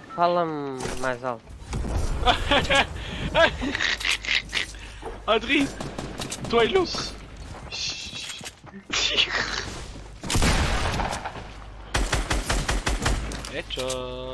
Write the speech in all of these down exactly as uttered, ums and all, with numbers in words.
Fala-me mais alto. Adri, toi et l'os. Headshot.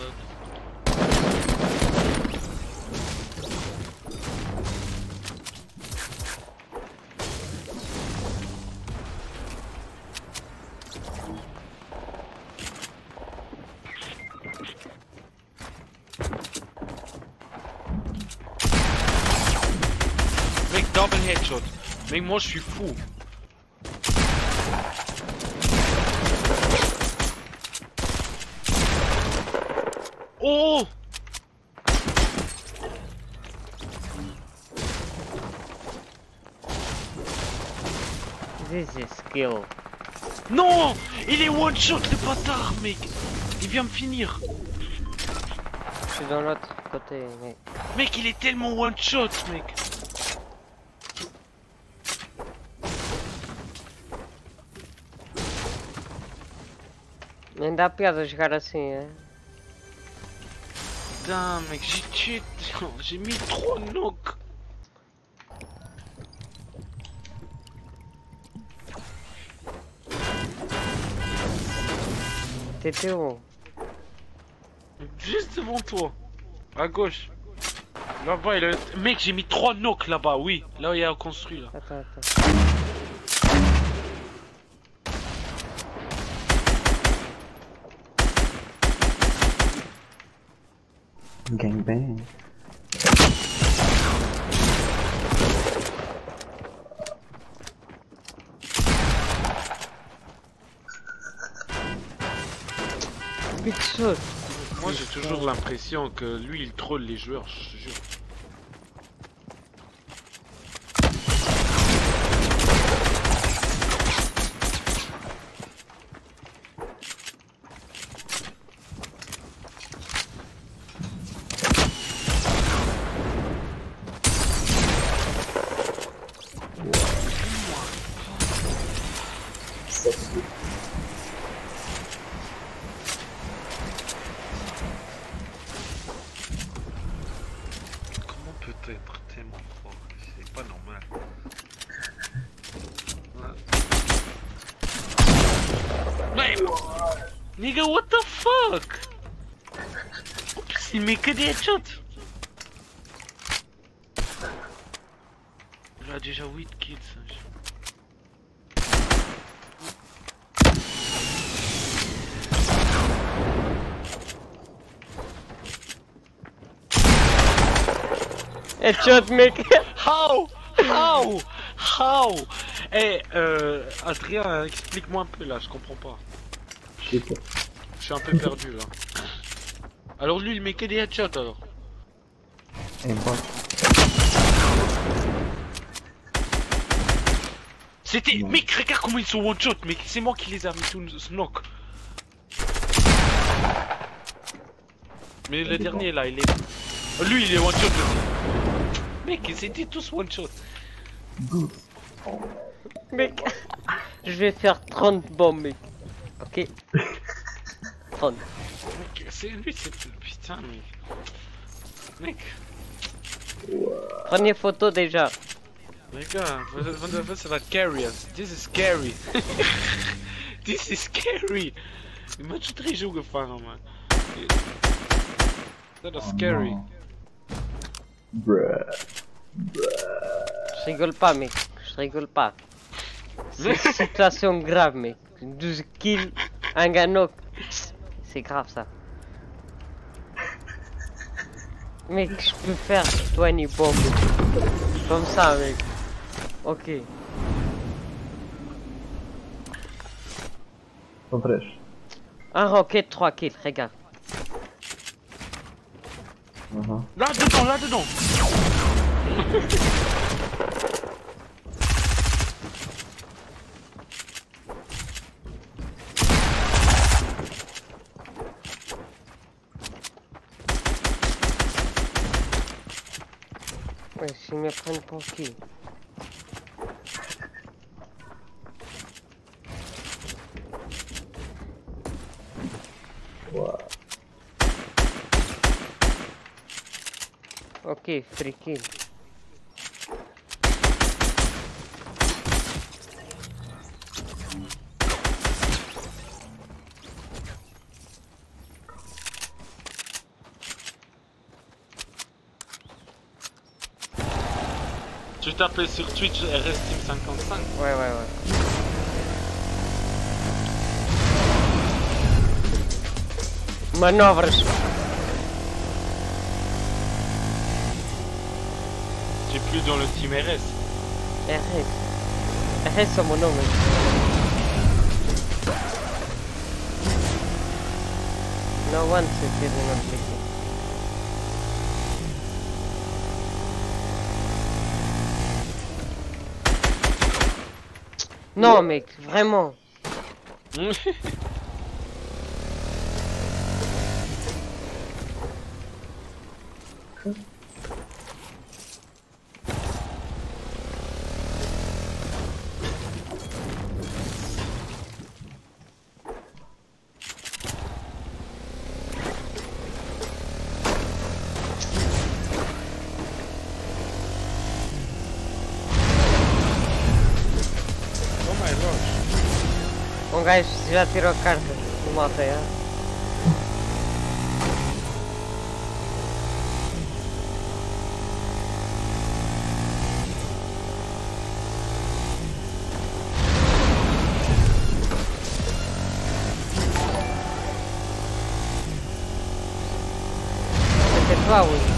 Mec, double headshot. Mec, moi je suis fou. Oh! This is skill. Non! Il est one shot le bâtard, mec! Il vient me finir! Je suis dans l'autre côté, mec. Mec, il est tellement one shot, mec! Nem dá piada jogar assim, é? Putain, mec, j'ai tué. J'ai mis trop de knock! T'étais où? Juste devant toi! À gauche! Là-bas, il a... Mec, j'ai mis trois knocks là-bas, oui! Là où il y a construit, là. Attends, attends. Gangbang. Big shot. Moi, j'ai toujours l'impression que lui, il troll les joueurs, je te jure. Comment peut être tellement fort? C'est pas normal. Ouais. Nigga, what the fuck? En plus, il met que des headshots. Il a déjà huit kills. Headshot, mec. How? How? How? Eh, euh, Adrien, explique-moi un peu là, je comprends pas. Je sais pas. Je suis un peu perdu là. Alors lui, il met que des headshots alors. Et moi, C'était... Non. Mec, regarde comment ils sont one shot, mec. C'est moi qui les ai mis tous ce knock. Mais le dépend. dernier là, il est... Lui, il est one shot aussi. Mec, c'était tous one shot. good. Mec. Je vais faire trente bombes, mec. Ok. trente. Mec, c'est lui, c'est... Putain, mec. Mec, Prenez photo déjà. les gars, vous vous devez se faire carry us. This is scary. This is scary. Je moet je drie zo gevangen, man. Dat is scary. Bruh. Je rigole pas, mec. Je rigole pas. C'est une situation grave, mec. douze kills, un ganoc. C'est grave ça. Mec, je peux faire vingt bombes. Comme ça, mec. Ok. São três. Un rocket, trois kills, regarde. Uhum. Là dedans, là dedans. Ouais, s'ils me prennent pour qui? Wow. Ok, free kill. Tu tapais sur Twitch R S Team cinquante-cinq. Ouais, ouais, ouais. Manobras. J'ai plus dans le team R S. R S. R S é mon nom. No one se tira no clique. Non mec, vraiment. Um gajo já tirou carta no malta, é? Você tá onde?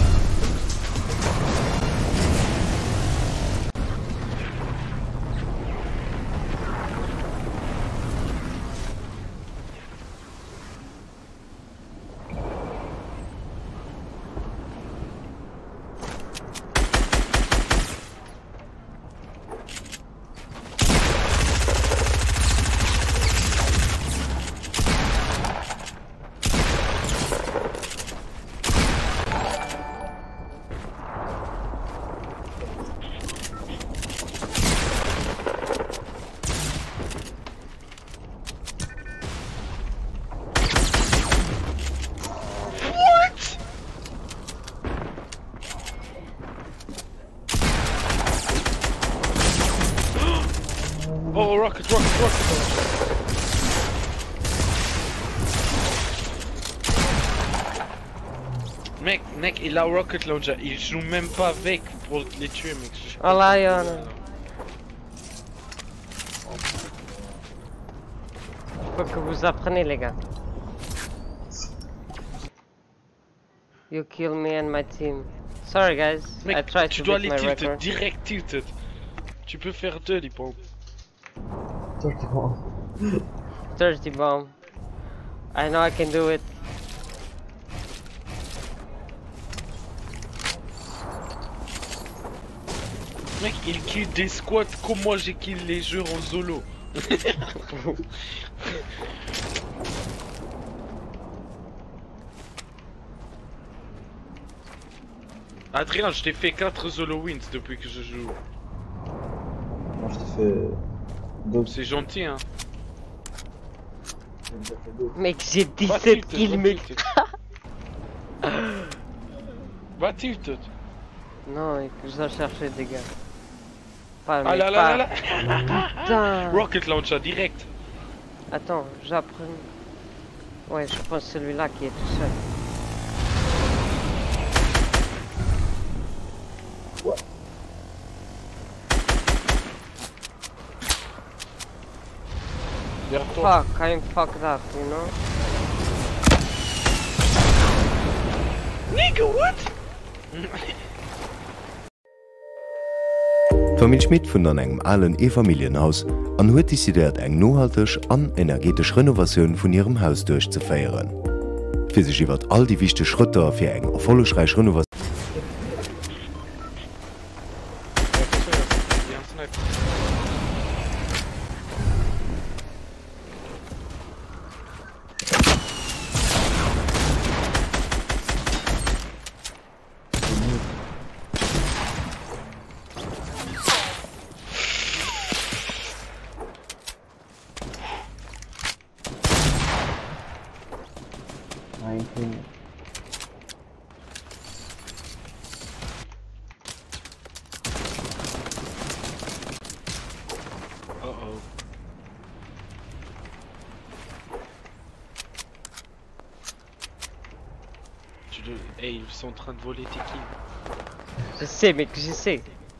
Oh, rocket, rocket, rocket! Mec, mec, il a rocket launcher, il joue même pas avec pour les tuer, mec. Oh là, Yana. Faut que vous apprenez, les gars. You kill me and my team. Sorry, guys. Mec, I tried tu to dois beat les my tilted, record. direct tilted. Tu peux faire deux, les pompes. Dirty bomb. Dirty bomb. I know I can do it. Mec, il kill des squats comme moi j'ai kill les jeux en solo. Adrien, je t'ai fait quatre solo wins depuis que je joue. Moi je t'ai fait deux. C'est gentil, hein. Mec, j'ai Va dix-sept tilted, kills, va mec. tilted. Va tilted. Non, il faut en chercher des gars. Pas, Ah mais là pas... là là là. Putain. Rocket launcher direct. Attends, j'apprends. Ouais, je pense celui-là qui est tout seul. Vers toi. Fuck, I'm fucked up, you know? Nigga, what? Familie Schmidt vun an engem allen E-Familienhaus an huet desideiert eng nohalteg an energetisch Renovatioun vun ihrem Haus durchzufeieren. Fi sech iwwer all die wichte Schritter fir eng erfollegreich Renovation. nineteen. de... Hey, ils sont en train de voler tes kills. Je sais, mec, je sais.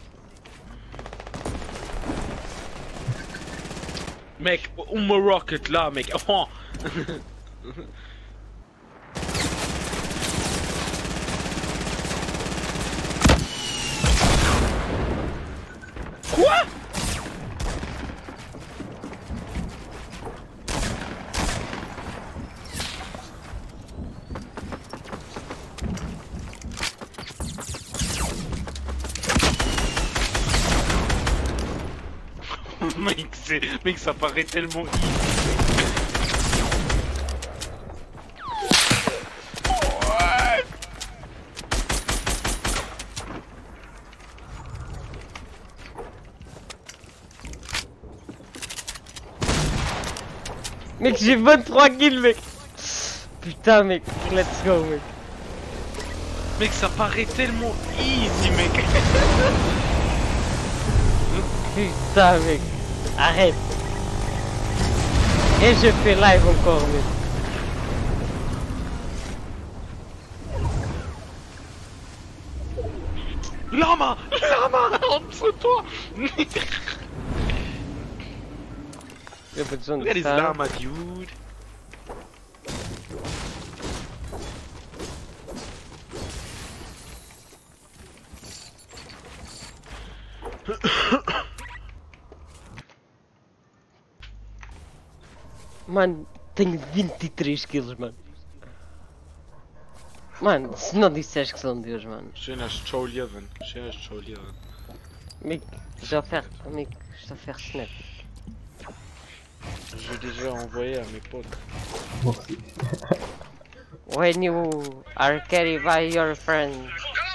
Mec, uma rocket là, mec. Oh. Quoi? Mec, c'est... Mec, ça paraît tellement easy. Mec, j'ai vingt-trois kills, mec. Putain, mec, let's go, mec. Mec, ça paraît tellement easy, mec. Putain, mec. Arrête. Et je fais live encore, mec. Lama, lama, entre toi. Y'a pas besoin de Where is ça. lama, dude? Mano, tenho vinte e três kills, mano. Mano, se não disseres que são Deus, mano. Schöner Strolljeven, schöner Strolljeven. Mec, je dois faire, mec, je dois faire snap. J'ai déjà envoyé à mes potes. Merci. When you are carried by your friend.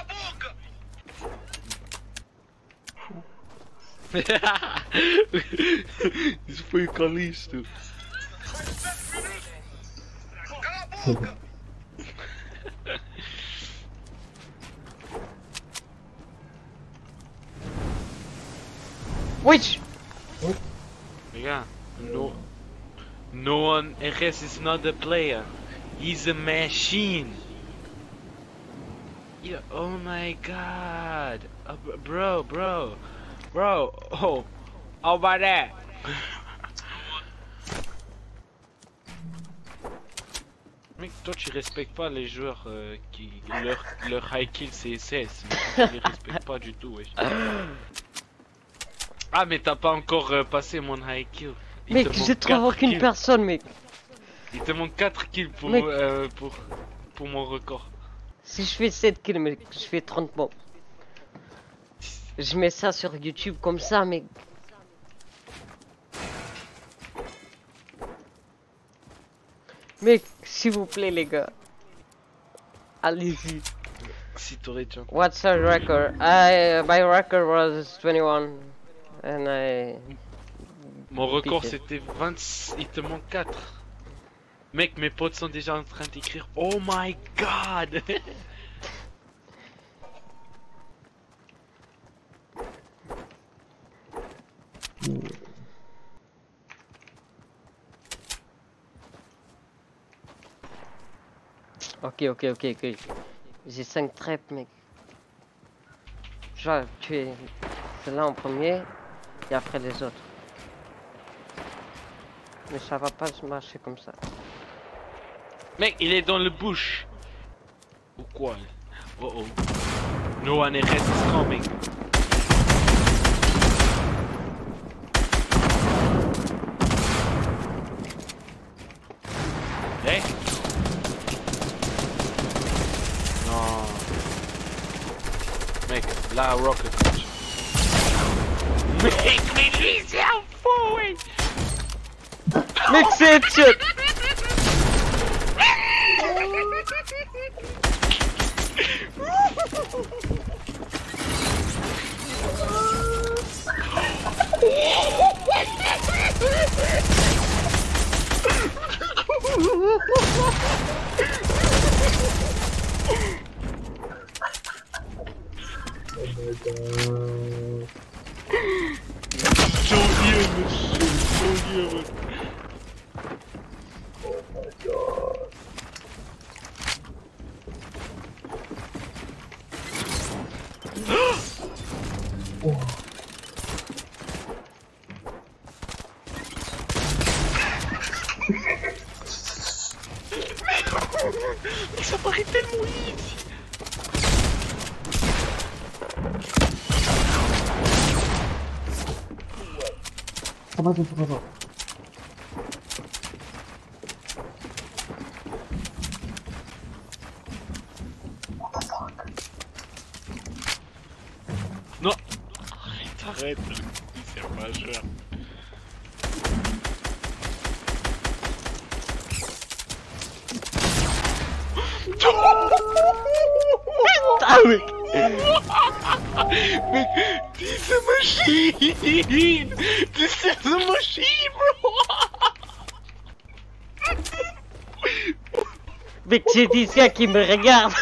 Isso foi o Calisto. Which? Yeah, no, no one. R S is not a player. He's a machine. Yeah. Oh my God, uh, bro, bro, bro. Oh, how about that? Mec, toi tu respectes pas les joueurs euh, qui leur, leur high kill c'est S S, mais tu les respectes pas du tout, wesh. Ah mais t'as pas encore euh, passé mon high kill. Il Mec, te manque je trouve quatre aucune kills. personne, mec. Il te manque quatre kills pour, Mec. euh, pour, pour mon record. Si je fais sept kills, mec, je fais trente bombes. Je mets ça sur YouTube comme ça, mec. Mec, s'il vous plaît, les gars. Allez-y. Si t'aurais tiens. What's our record? I, my record was twenty-one. And I... Mon record Piqué. c'était vingt, il te manque quatre. Mec, mes potes sont déjà en train d'écrire Oh my God. Ok, ok, ok, ok. J'ai cinq traps, mec. Je vais tuer celle-là en premier et après les autres. Mais ça va pas se marcher comme ça. Mec, il est dans le bush. Ou quoi? Oh oh. No one R S is coming. Hey. Non. Mec, la rocket launch. Mec, mais lui c'est un fou, ouais. Mec, c'est headshot! Joliet, monsieur, Joliet. Oh my God. ça paraît tellement easy. Ça va, ça va, ça va. What the fuck? Non. Arrête, arrête. C'est pas cher. Ah oui. Mec, this is a machine! This is a machine, bro! Mec, j'ai dit ça qui me regarde.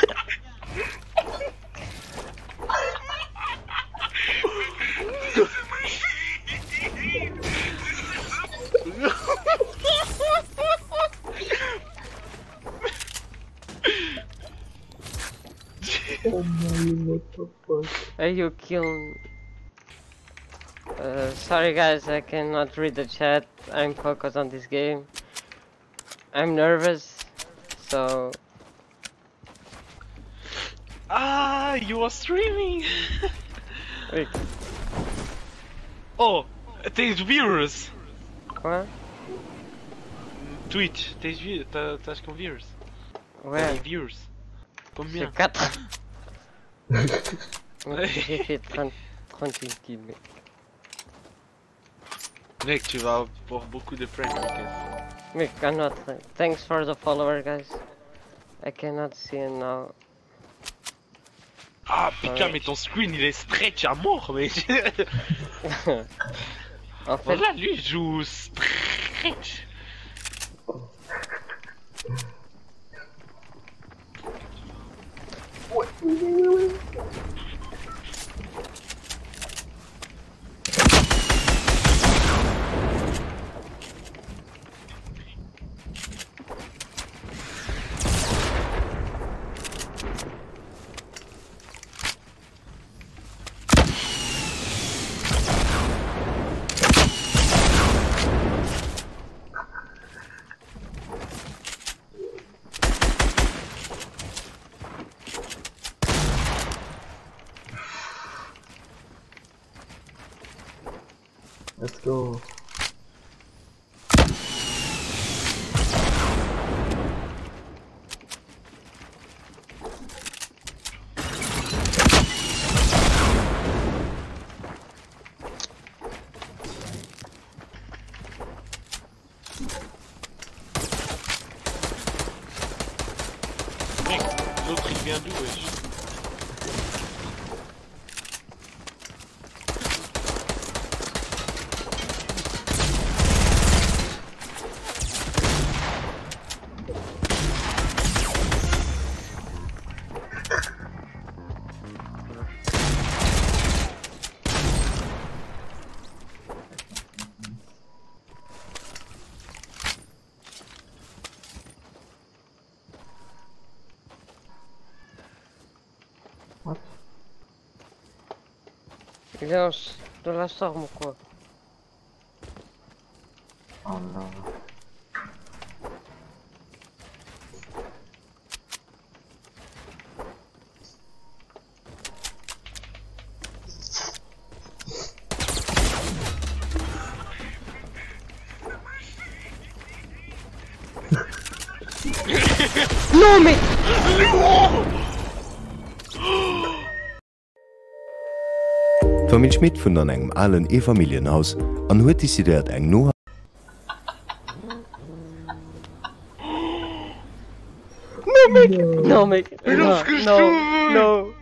Oh my, what the fuck? Are you killing? Uh, sorry guys, I cannot read the chat. I'm focused on this game. I'm nervous, so... Ah, you are streaming! Wait, Oh, tens viewers! quoi? Twitch, tens vi- tá- estás com viewers? Ouais, Tem viewers? Combien? c'est quatre. J'ai fait trente, trente-huit kills, mec. Mec, tu vas avoir beaucoup de pranks, mec. Mec, I'm not... Thanks for the follower, guys. I cannot see it now. Ah putain, Ouais. mais ton screen il est stretch à mort, mais. En fait, Voilà, lui il joue stretch. Let's go. Mec, l'autre il vient d'où, wesh? What? il est en... dans la storm ou quoi? Oh non. Non mais... Familie Schmidt vun an engem allen E-Familienhaus an huet desideiert eng no Non mec, non mec, Mais non, lorsque je non, trouve- non.